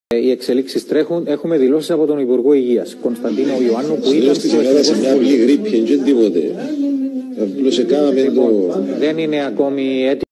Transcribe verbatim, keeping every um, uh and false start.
Οι εξελίξεις τρέχουν. Έχουμε δηλώσεις από τον Υπουργό Υγείας, Κωνσταντίνο Ιωάννου, που ήταν στην Ελλάδα σε μια αυγή γρήπη, δεν τίποτε. Απλώς έκαναμε το... Δεν είναι ακόμη έτοιμο.